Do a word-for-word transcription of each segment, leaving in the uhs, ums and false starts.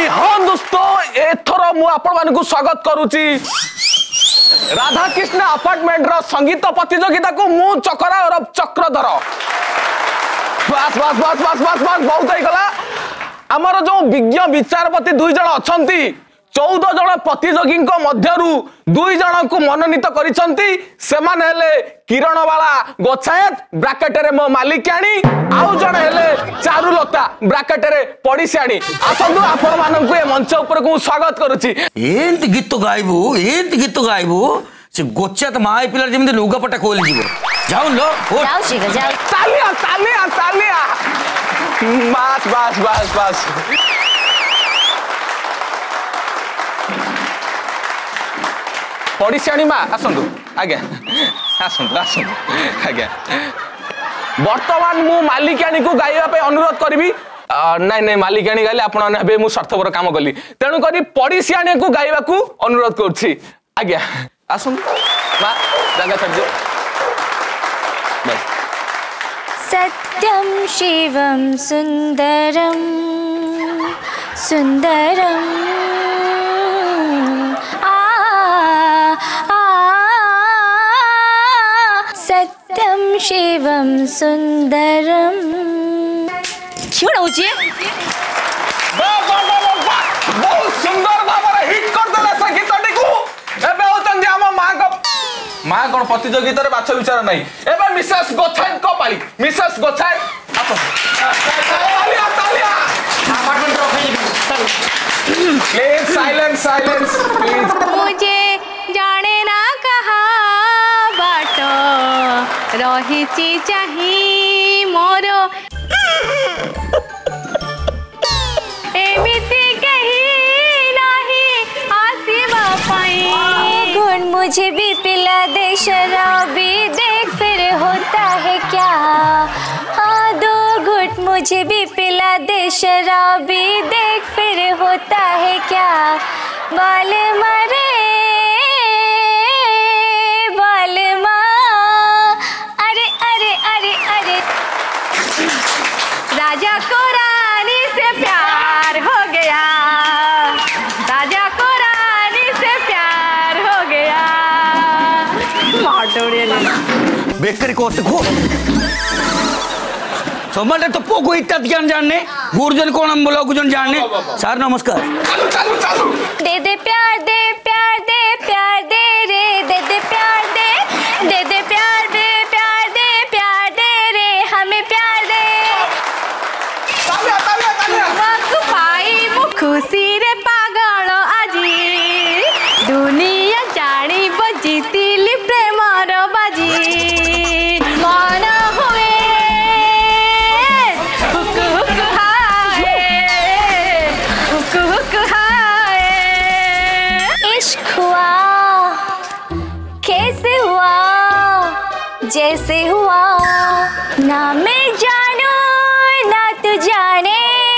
हाँ दोस्तों एथर मु आपण मानकु स्वागत करूची राधा कृष्ण अपार्टमेंट रो संगीत प्रतियोगिता को मु चकरा और चक्रधर बस बस बस बस बस बस बहुत ही गला आमर जो विज्ञ विचारपति दुई जन अछंती चौदह जन प्रतियोगी मध्यरु दुई जन को मनोनीत करिसंती सेमान हेले किरणवाला गोछायत ब्रैकेट रे मो मालिकाणी आउ जन हेले चारुलता ब्रैकेट रे पडिसियाणी आसंतु आपण मानन को ए मंच ऊपर को स्वागत करूची एंत गीत गाइबू एंत गीत गाइबू से गोछात माय पिलर जेमते लुगापटा खोल जीवो जाऊ लो जाऊ छी जाऊ तालिया तालिया तालिया बस बस बस बस पड़िशियाणी माँ आसतु आज्ञा आसतु आसतु आज्ञा बर्तमान मु मालिकाणी को गाइबा अनुरोध करी नाई नाई मालिकाणी गाइले आपण हे मु स्वार्थपर काम कली तेणु करी पड़िशियाणी को गाइबा को अनुरोध करुछि आज्ञा आसतु माँ जगह छाड़ दियो सत्यम शिवम सुंदरम सुंदरम शिवम सुंदरम क्यों होची बा बा बा बा बहुत सुंदर भाବରେ हिट कर देला संगीतटी को एबे होतन जे हम मां को मां कोन प्रतियोगिता रे बाछ विचार नाही एबे मिसेस गोछाय को पाली मिसेस गोछाय आतो तालिया तालिया अपार्टमेंट रखै प्लीज साइलेंस साइलेंस प्लीज मुझे जाने ना कहा बाटो रही चाही मोर एमिति कहीं नहीं आसीबा पाई गुण मुझे भी पिला दे शराबी देख फिर होता है क्या हाँ दो घुट मुझे भी पिला दे शराबी देख फिर होता है क्या बाल मरे राजा को रानी से प्यार हो गया राजा को रानी से प्यार हो गया बेकरी को खो समाटे तो पोको इत्याद ज्ञान जानने गुरुजन कौन हम बोला गुरुजन जानने सर नमस्कार चालू चालू चालू दे दे प्यार दे प्यार दे प्यार दे रे दे दे प्यार दे दे दे प्यार दे प्यार दे प्यार दे रे हमें प्यार दे पाई मु खुशी रे पागल आजी दुनिया जानी बजीतिली प्रेमर बाजी मन हुए हुक हुक हाय हुक हुक हाय इश्क हुआ कैसे हुआ जैसे हुआ ना मैं जानू ना तू जाने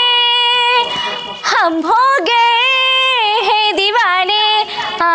हम हो गए हैं दीवाने आ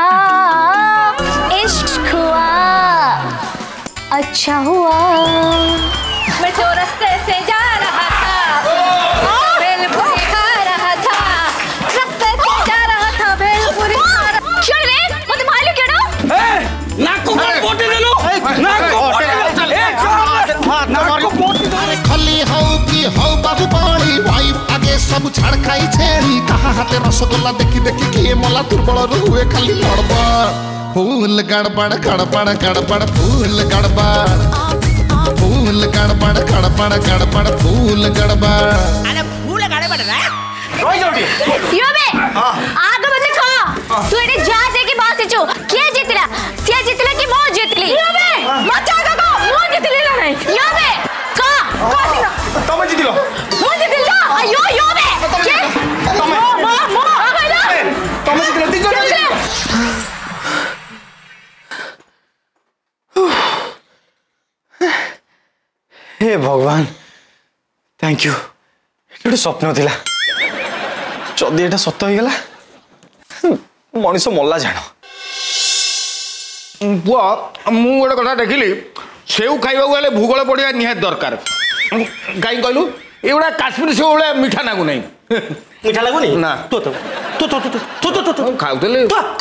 इश्क हुआ अच्छा हुआ मैं जो रास्ते से जा रहा था भेलपुरी खा रहा था रास्ते से जा रहा था भेलपुरी खा रहा क्यों रे मुझे मालूम क्यों ना ए नाक को पोटी दे लो नाक को पोटी दे ए नाक को पोटी दे खली हो की हो बाबू पानी वाइफ आगे सब छाड़ खाई छेड़ी कहा हाथे रसगोल्ला देखी देखी के मला दुर्बल रुए खाली लड़बड़ फूल गड़बड़ गड़बड़ गड़बड़ फूल गड़बड़ फूल गड़बड़ गड़बड़ गड़बड़ फूल गड़बड़ अरे फूल गड़बड़ रे रोई जोडी यो बे आगे मत खा तू एटे जा दे की बात छो के जितला से जितला की मो जितली यो बे मत आगे को मो जितली नहीं यो बे का का तमे जितिलो मो जितला अयो यो बे के मो मो मो आगे ना तमे जितिलो ती जोडी हे भगवान थैंक यू ये स्वप्न थिला जदि एटा सत हो गला मनीष मल्ला जान पुआ मु गोटे कथा देखिली सेव खाइबा गले भूगोल पढ़िया निहात दरकार कहीं कहलु एगुड़ा काश्मीर सेव भाया मिठा नागु नहीं मीठा लगुनि ना। तो तो तो तो तो तो तो तो खाउतले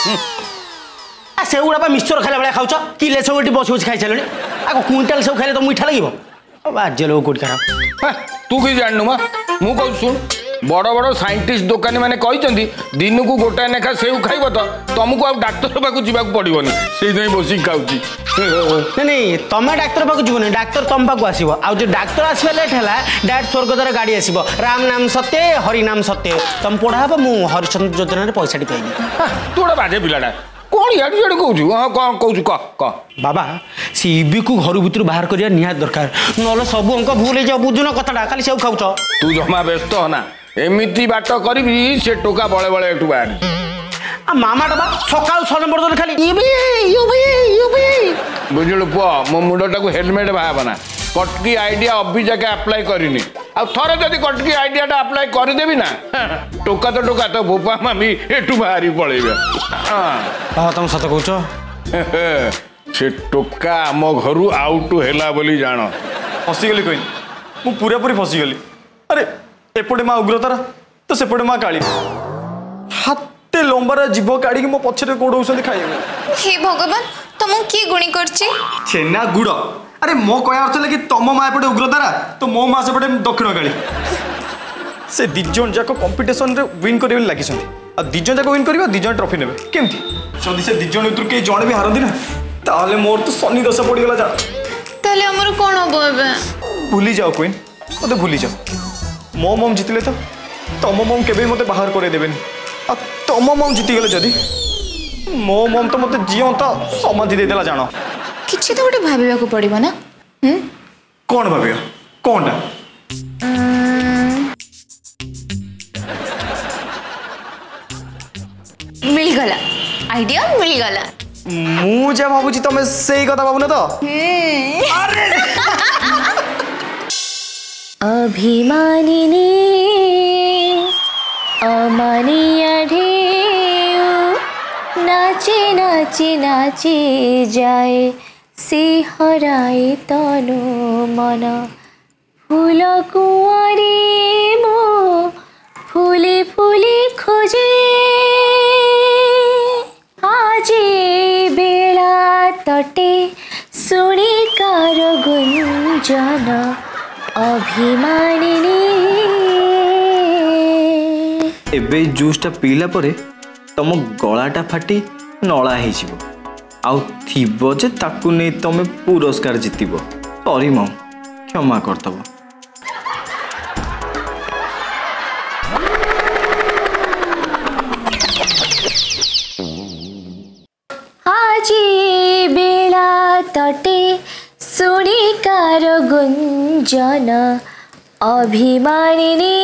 आ से उड़ा मिक्सचर खाइला बेला खाउछ किले सब एटी बस बस खाइ छलनी आ क्विंटल सब खाइले तो मीठा लागिबो आज लोग कोट खराब तू कि जाननु मा मु कहू सुन बड़ बड़ साइंटिस्ट दुकानी माने कहिचंदी दिन को गोटा नेखा सेउ खाइबो तो तुमको आ डाक्टर पाकू जीवाक पड़िबोनी सेई नै बसी खाउची नहीं नहीं तमे डाक्टर पाकू जीवनी डाक्टर तम पाकू आसीबो आ जो डाक्टर आसीबा लेट हला डायरेक्ट स्वर्गद्वार गाड़ी आसीबो राम नाम सत्य हरि नाम सत्य तम पढ़ाबो मु हरिचंद्र योजना रे पैसा टी पाइबी तोड़ा बाजे पिलाडा कौन यार यार कहू हाँ कौन कहू कह कह बाबा सी इबी को घर भीतर बाहर करिया निहात दरकार नले सब अंक भूल जाओ बुझुन कथाटा खाली सेउ खाउछ तू जमा व्यस्त हो ना एमिति बाट करी से टोका बड़े बड़े एटू बाहर आ मामा डबा सकाल छ नंबर दल खाली इबी इबी इबी बुझलु पुआ मो मुंडटा को हेलमेट बाहाबना कटकी आइडिया अभी जाके अप्लाई करिनी आ थरे जदी कटकी आइडिया टा अप्लाई कर देबी ना टोका तो टोका तो बोपा मामी एटू बाहरी पळेबे हां हां तुम सत कहूछ से टोका आम घरु आउट हेला बोली जानो फसी गली कोई मु पूरा पूरी फसी गली अरे एपटे माँ उग्रतारा तो सेपटे माँ काली हाते लंबार जीव काढ़ी मो पछरे गोड़ौसंदी खाइबे हे भगवान तुम की गुणी करछि छेना गुड़ अरे मो कहया अर्थ कि तुम माँ एपटे उग्रतारा तो मो माँ सेपटे दक्षिण काली से दिजन जाक कंपटीशन रे विन करबे लागि छथि आ दिजन जाक विन करबा दिजन ट्रॉफी नेबे केमथि जदि से दिजन उतर के जणे भी हारंदी ना ताले मोर तो सनी दशा पड़ी गला जा ताले हमर कोन हबो एबे भूली जाओ क्वीन मते भूली जाओ मो मम जितले तो तम मम केबे मते बाहर करे देबेनी आ तम मम जीति गेले जदी मो मम तो मते जियंता समाधि दे देला जानो किछि तो गोटे भाबिबा को पड़िबो ना हम कोन भाबियो कोनटा मिल गला आइडिया मिल गला मु जे भाबुची तमे सेही कथा भाबु न तो अरे अभिमानिनी अमानिया ढेउ नाचे नाचे नाचे जाए सिहराए तनु मन फूल कुआरी मो फूले फूले खोजे आजे बेला तटे सुनी कार गुंजन अभिमानिनी एबे जूसटा पीला परे तम गलाटा फाटी नला हेजिबो आउ थिबो जे ताकू नै तमे पुरस्कार जितिबो सॉरी मम क्षमा करतबो आजी बेला तटे सुनी कार गुंजन अभिमानिनी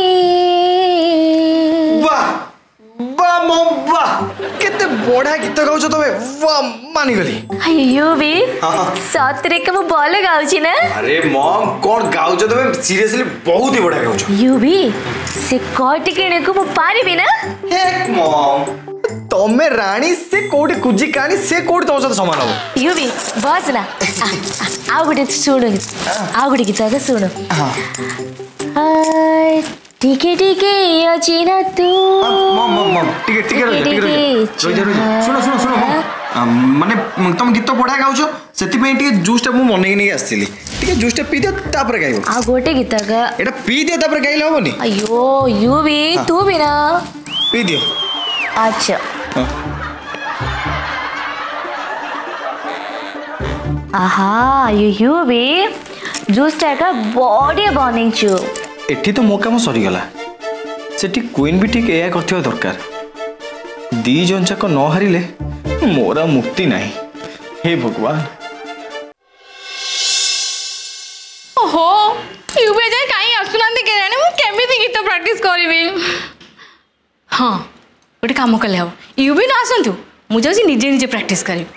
वाह वाह मम वाह केते बड़ा गीत गाउछ तमे वाह मानी गली अयो बे हाँ। सतरे के मु बोल गाउची ना अरे मम कोन गाउछ तमे सीरियसली बहुत ही बड़ा गाउछ यू भी से कोट किने को मु पारिबे ना हेक मम तमे रानी से कोडी कुजी कानी से कोडी तम साथ समान हो यू भी बस ना आ, आ, आओ गुटे सुनो आओ गुटे गीत का सुनो हां हाय टिके टिके अचिना तू मम मम मम टिके टिके रह टिके रह रह रह सुनो सुनो सुनो मम माने तुम गीत पढा गाउछ सेति पे टिके जूसटा मु मने नै आस्तिली टिके जूसटा पी दे तापर गाइबो आ गोटे गीत का एटा पी दे तापर गाइले होबनी अयो यू भी तू भी ना पी दियो अच्छा आहा यू यू भी जूस टाका बॉडी बनिंग छु एठी तो मो काम सरी गला सेठी क्वीन भी ठीक एया करथियो दरकार दी जन जाक न हारिले मोरा मुक्ति नाही हे भगवान ओहो यूबे जाय काई आसुनांती के जाने मु केमिति गीत प्रैक्टिस करबी हां गोटे काम कले हम यूबी न आसंतु मु जाउची निजे निजे प्रैक्टिस करी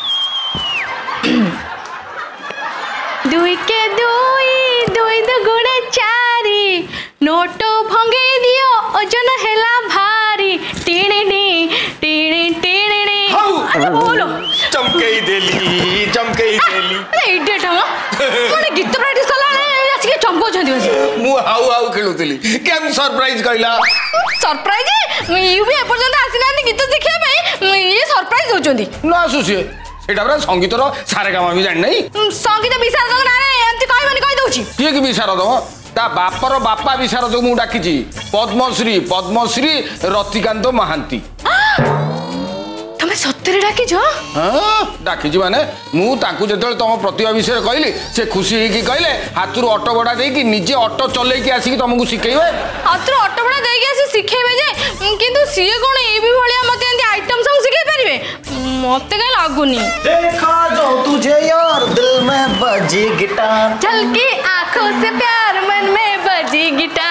दुई के दुई दुई दो गुणे चारि नोटो भंगे दियो ओजन हेला भारी टीणी टीणी टीणी अरे बोलो चमकई देली चमकई देली अरे इडियट हम माने गीत प्रैक्टिस कला आसिके चंपौछंती बस मु हाउ हाउ खेलुतली केम सरप्राइज कहला सरप्राइज यू भी एपर्यंत आसिनांती गीत देखिया पई ये सरप्राइज होचंती ना आसुसी सेटा बरा संगीतर सारे गामा भी जान नहीं संगीत विशारद ना एंती कहबनी कहि दउची किए कि विशारद ता बापर बापा विशारद मु डाकिची पद्मश्री पद्मश्री रतिकांत महांती तमे सत्तरे डाकी छ हां डाकिची माने मु ताकू जेतल तम प्रतिभा विषय कहली से खुशी हे कि कहले हाथुर ऑटो बडा दे कि निजे ऑटो चले कि आसी कि तुमको सिखेइबे हाथुर ऑटो बडा दे कि आसी सिखेइबे जे किंतु सिए कोन ए भी भलिया मते एंती आइटम सब सिखेइ परिबे मते का लागुनी देखा जो तुझे यार दिल में बजी गिटार चल के आंखों से प्यार मन में बजी गिटार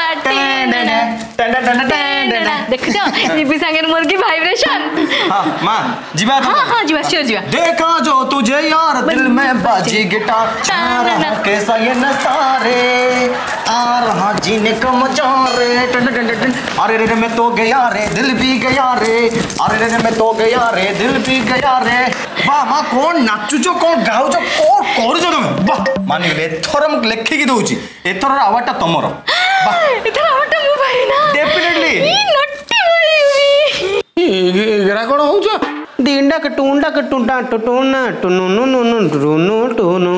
देख जा जीबी संगे मोर की वाइब्रेशन हां मां जीवा हां हां जीवा श्योर जीवा देखा जो तुझे यार दिल में बजी गिटार कैसा ये नजारे आ रहा जीने का मजा रे अरे रे मैं तो गया रे दिल भी गया रे अरे रे मैं तो गया रे दिल भी गया रे वाह मां कौन नाचुचो कौन गाउचो कौन करूचो तुम वाह माने एथर हम लेखि की दउची एथर अवार्ड ता तमरो वाह एथर अवार्ड मु भाई ना डेफिनेटली ई नट्टी भाई एगरा कोन होउछ दींडा कटूंडा कटूंडा टटूना टुनु नु नु नु टुनु टुनु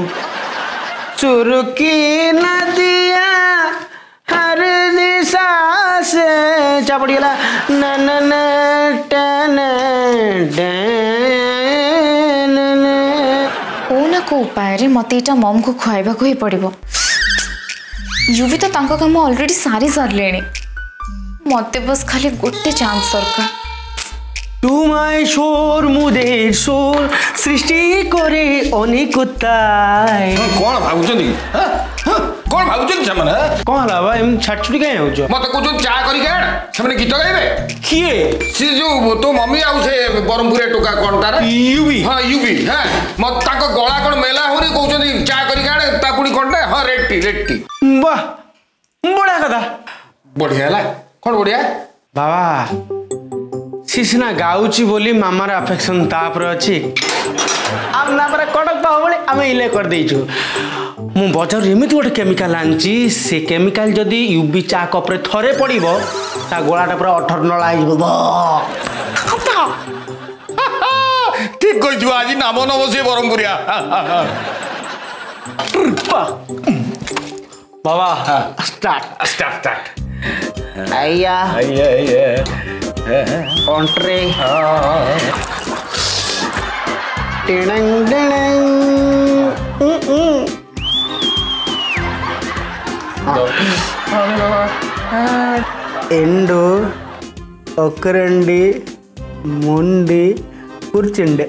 सुरकी नदिया हर दिशा से चापड़ी गला न न न टन डन को ना को उपाय रे मते एटा मम को खुआइबा को ही पड़िबो यू भी तो तांका काम ऑलरेडी सारी सर लेनी मते बस खाली गोटे चांस सरकार तुम्हाय शोर मुदेर शोर सृष्टि करे अनेकताय कोन भाबुचंदी हां कोन भाबुचंदी समान कोन हला बा एम छटछुटी काहे होजो मते को चा करी केण समान गीत गाइबे किए सी जो तो मम्मी आउ से बरमपुरे टोका कोन तार यूवी हां यूवी हां मत ताको गळा कोन मेला होरी कहउचंदी चा करी केण ता पुणी कोनटे हां रेट्टी रेट्टी वाह बड़ा कथा बढ़िया हला कोन बढ़िया बाबा सिसना गाउची बोली मामार अफेक्शन तापर अछि आम नामरे कड़क बाहुबली आमे इले कर देइछु मु बजार एमिति गोटे केमिकल आनची से केमिकल जदी यूवी चा कप रे थरे पड़िबो ता गोलाटा पूरा अठर नळा आइबो ठीक कहि छु आज नाम नम से बरमपुरिया बाबा स्टार्ट स्टार्ट स्टार्ट आया आया आया ऑन्ट्रे टिडंग डिडंग ఎండు ఒక్కరండి ముండి కూర్చుండి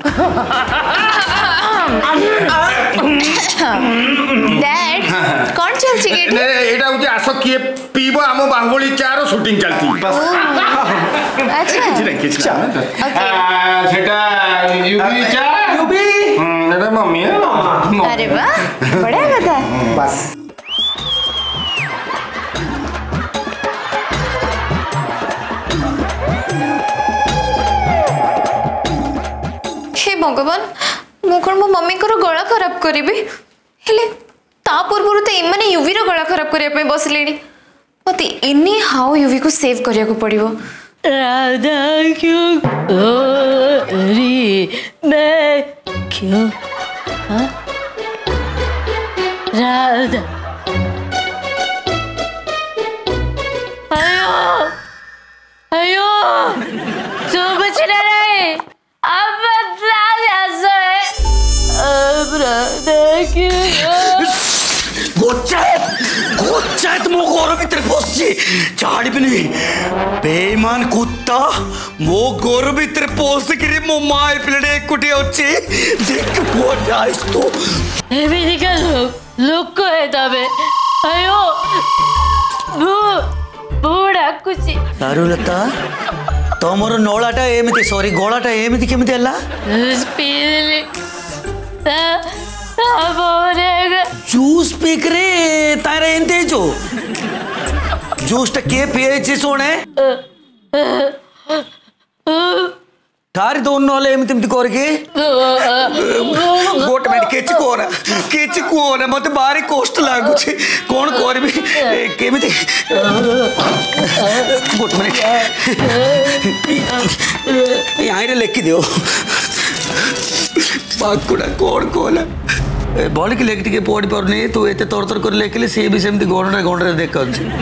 डैड कौन चल छी गेट एटा होती आसो किए पीबो आम बाहुबली चार शूटिंग चलती अच्छा किछ नहीं किछ आ सेटा यूबी चा यूबी हम्म एटा मम्मी है अरे वाह बढ़िया कथा बस हे भगवान मु कोन मो मम्मी को गला खराब करिबे हेले ता पूर्व तो एमाने यूवी रो गला खराब करिया पे बसलेनी मते एनी हाउ यूवी को सेव करिया को पड़िबो राधा क्यों री मैं क्यों हाँ राधा अयो अयो जो बचना रहे अब राधा से अब राधा क्यों गोचायत गोचायत मो घर भीतर पसছি ছাড়িবিনি বেঈমান কুত্তা মো ঘর ভিতরে পসে করে মো মায়ের প্লেটে একুটি আছে দেখ কোন আইস তো এমনি কেন লোক হয়ে যাবে আয়ো ভু বুড়া কুচি চারুলতা তোমার নলাটা এমিতি সরি গলাটা এমিতি কেমিতি ହେଲା স্পিলে তা তারপরে জুস পিকরে তারে এনতে जो জুসটা কে পিয়েছে শোনে ठारी दौन नहले एमती एमती करके गोटे मिनट किछि कोना किछि कोना मते भारी कष्ट लागुछि कोन करबी केमिति गोटे मिनट यहाँ लिखि दियो पाकुड़ा कोन कोला बल की लेख टे पढ़ी पारनी तू एत तर तर कर लेखिले सी भी सेमती गणरे गणरे देखा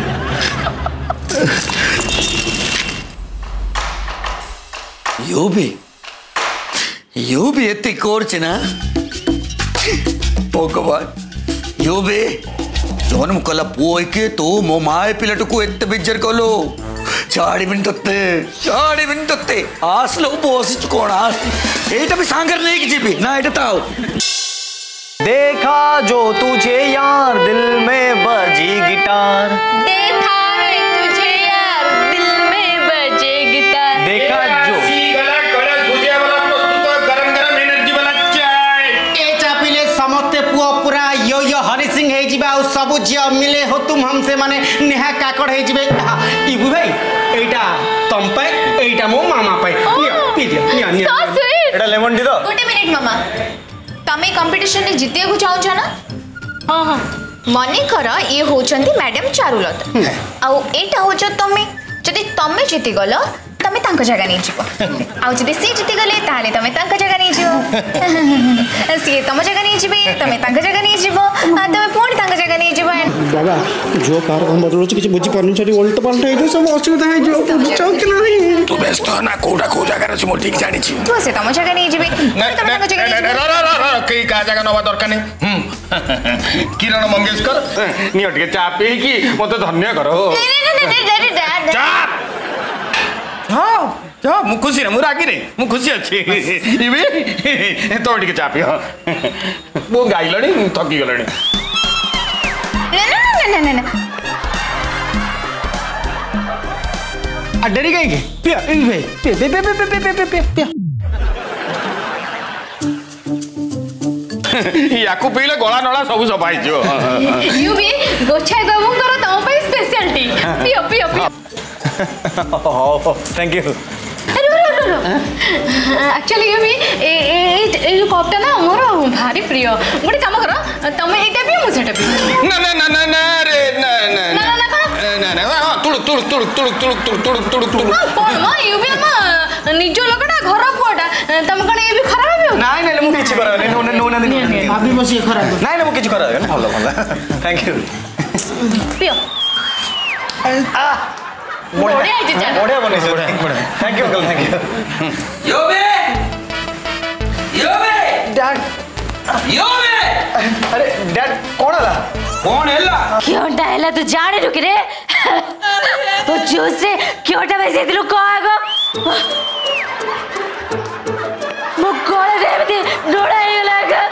यो भी यो भी एति करछे ना भगवान यो भी जन्म कला पुओ के तो मो माए पिलाटू को एत बिजर कलो छाड़ी बिन तत्ते छाड़ी बिन तत्ते आसलो बसिच कोन आस एटा भी सांगर नहीं की जीबी ना एटा ताओ देखा जो तुझे यार दिल में बजी गिटार देखा है तुझे यार दिल में बजे गिटार देखा जो समस्ते पुओ पूरा यो यो हरि सिंह हे जिबा और सब जिया मिले हो तुम हमसे माने नेहा काकड़ हे जिबे इबू भाई एटा तम पे एटा मो मामा पे निया पी दिया निया निया सो स्वीट एटा लेमन टी दो गोटे मिनिट मामा तमे कंपटीशन रे जितिया को चाहौ छ ना हां हां मने कर ये होचंती मैडम चारुलता आ एटा होच तमे जदि तमे जिति गलो तमे तांको जगह नहीं जीव आ जदि सी जिति गले ताले तमे तांको जगह नहीं जीव सी तम जगह नहीं जीबे तमे तांको जगह नहीं जीव आ तमे पुणी तांको जगह नहीं जीव बाबा जो कार हम बदलो किछ बुझी परनी छडी उल्ट पलट हे जो सब असुविधा हे जो चौक नहीं तू व्यस्त ना कोडा को जगह रे मो ठीक जानि छी तू से तम जगह नहीं जीबे तमे तांको जगह नहीं र र र के का जगह नवा दरकार नहीं हम किरण मंगेशकर नियट के चा पी की मते धन्य करो चाप हाँ हाँ मु खुशी ना मु रागी नहीं मु खुशी अच्छी इबे तो ଟିକେ ଚାପି ହଁ ମୁଁ ଗାଇଲଣି ଥକି ଗଲଣି ना ना ना ना आ डरी गई के पिया ए भाई पे पे पे पे पे पे पे पे याकू पीले गला नळा सब सफाई जो यू भी गोछाई बाबूंकर तम पे स्पेशलिटी पियो पियो पियो थैंक यू एक्चुअली ये भी ए ए ए जो कपटा ना मोर भारी प्रिय गोटे काम कर तमे एटा भी मु सेटा भी ना ना ना ना ना रे ना ना ना ना ना ना ना हां तुड़ तुड़ तुड़ तुड़ तुड़ तुड़ तुड़ तुड़ तुड़ कोन म यू भी म निजो लोकटा घर कोटा तम कण ये भी खराब भी हो नाइ नाइ मु किछि करा नै नो नो ना अभी बस ये खराब नाइ ना मु किछि करा नै भलो भलो थैंक यू पियो आ बढ़िया है चाचा बढ़िया बने thank you uncle thank you yo बे यो बे डैड यो बे अरे डैड कौन हला कौन हैला क्यों डायला तू जाने रुक रे वो जोश से क्यों टा वैसे दिलो को आगो मु कोले देवती डोड़ा ही लगा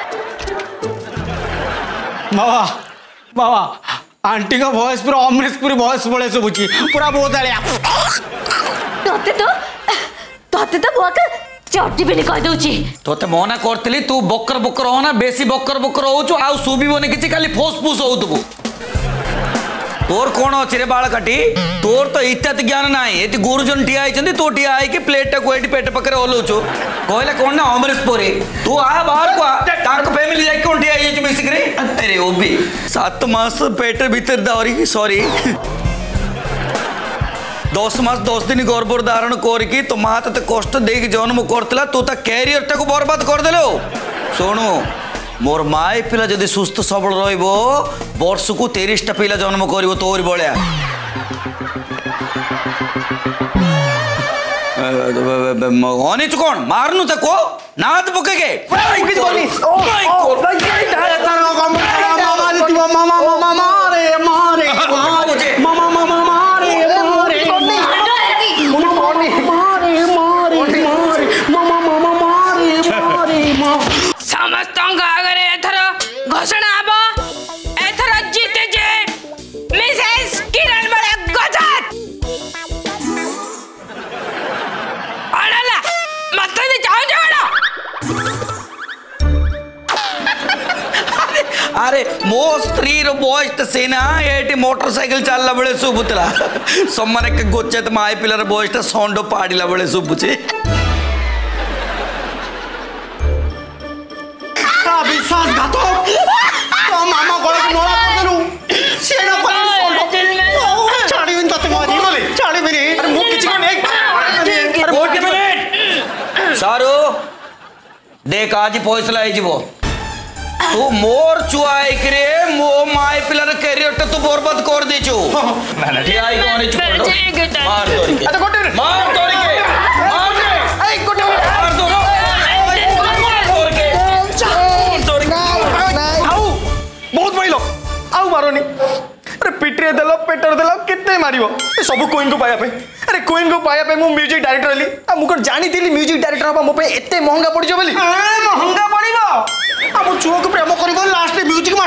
बाबा बाबा आंटी का वॉइस पूरा अमरीशपुरी वॉइस बोले सुबुची पूरा बहुत आलिया तोते तो तोते तो बुआ का चोटी भी निकाल दूची तोते मना करतली तू बकर बकर हो ना बेसी बकर बकर होचु आ सुबी बने किछि खाली फोस फूस होतबु तोर कोण अछि रे बाळ काटी तोर तो इत्यात ज्ञान नाही एति गुरुजन ठिया आइछन्ती तो ठिया आइ के प्लेट को एटी पेट पकरे ओलोचु कहले कोण ना अमरीशपुरी तू आ बाहर को तार को फैमिली जाई कोण ठिया आइछ मिस करे अरे ओबी सात मास पेट भीतर दावरी सॉरी दस मास दस दिन गर्भ धारण करके तो माँ ते कष्ट देख जन्म करतला तू ता कैरियर टाको बर्बाद कर देलो सुनु मोर माए पिला जदि सुस्थ सबल रहिबो वर्ष को तीस टा पिला जन्म करिवो तोर बळ्या अनिच कोन मारनु तको नाद पके के किछि बोली ओ मामा मामा मामा मारे मारे मामा मामा मारे मारे समस्त आगे एथर घोषणा हबो एथर जीते जे मिसेस किरण बड़े गजत अड़ला मत दे जाओ जाओ अरे मो स्त्री रो बॉयस्ट सेना एटी मोटरसाइकिल चलला बळे सुबुतला सम्माने के गोचेत माय पिलर बॉयस्ट सोंडो पाडिला बळे सुबुचे देख आज फैसला हो तू मोर चुआइक रे मो माय पिलर कैरियर तो तू बर्बाद कर देचो ना ना ठीक आई कोने चुप मार तोरी के अच्छा गोटे मार तोरी के मार दे ए गोटे मार दो तोर के तोरी आउ बहुत बइलो आउ मारोनी अरे पिटरे देलो पेटर देलो कितने मारियो ए सब कोइन को पाया पे अरे कोइन को पाया पे मु म्यूजिक डायरेक्टर हली आ मु को जानी थिली म्यूजिक डायरेक्टर हबा मो पे एते महंगा पड़ जो बोली महंगा पड़िबो ଆମ ଛୁଆକୁ ପ୍ରେମ କରିବ ଲାଷ୍ଟରେ ମ୍ୟୁଜିକ୍